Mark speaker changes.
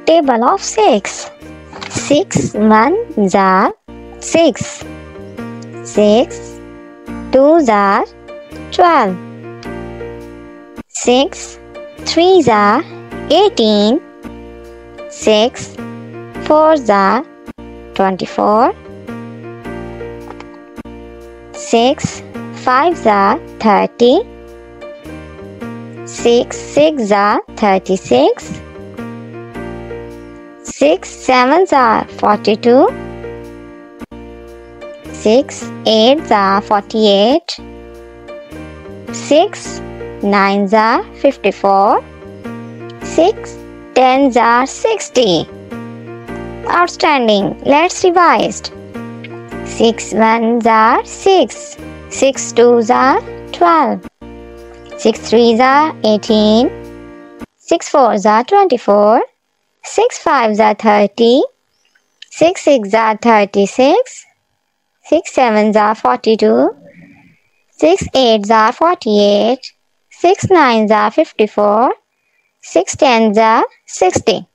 Speaker 1: table of 6. 6 ones are 6. 6 twos are 12. 6 threes are 18. 6 fours are 24. 6 fives are 30. 6 sixes are 36. 6 sevens are 42. 6 eights are 48. 6 nines are 54. 6 tens are 60. Outstanding. Let's revise. 6 ones are 6. 6 twos are 12. 6 threes are 18. 6 fours are 24. 6 fives are 30. 6 sixes are 36. 6 sevens are 42. 6 eights are 48. 6 nines are 54. 6 tens are 60.